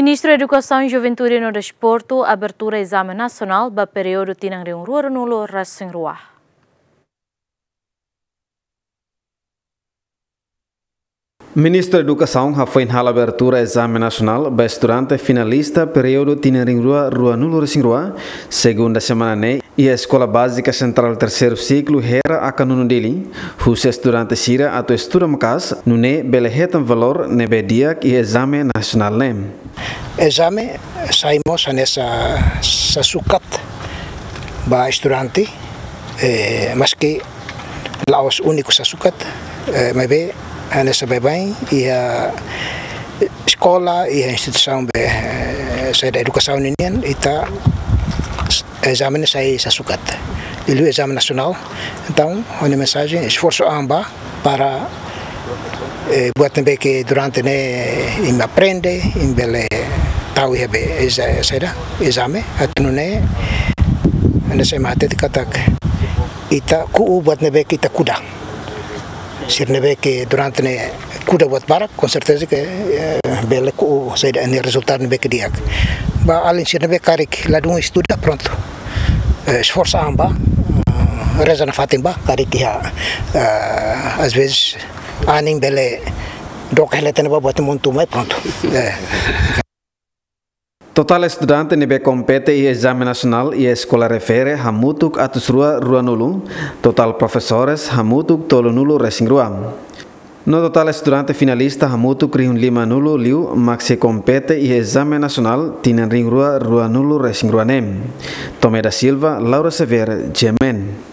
Ministro da Educação, Juventude e Desporto, abertura exame nacional para período tinang ring rua nulo rasing rua. Ministro da Educação foi na abertura exame nacional para estudante finalista período tinang ring rua nulo rasing rua, segunda semana e a Escola Básica Central terceiro ciclo era a canuno dele, os estudantes sira ato estuda macas, nune belehetam valor nebe dia e exame nacional nem. Exame saímos nessa sucat ba estudante, mas que lá os únicos sucat, mas bem nessa bem e a escola e a instituição da educação união e tá exame sai sucat. Ele é exame nacional, então a mensagem esforço amba para buat também que durante ne aprende em bele tahu hebe exame atau ne nessa mate dikatak ita ku buat nebe kita kuda sir nebe que durante ne kuda buat barak com certeza que bele ku sai ne resultado nebe que diak ba além sir nebe karik ladung estuda pronto esforço amba reza na fatimba karik ya às vezes aning bele dok heleten ba buat montu mai pronto. Total estudante nebe compete e exame nacional e a escola refere hamutuk atus rua nulu, total professores hamutuk tolo nulu resing rua. No total estudante finalista hamutuk ring 5 nulu liu maxi compete e exame nacional tinan ring rua nulu resing rua nem. Tomé da Silva, Laura Severa, Gemen.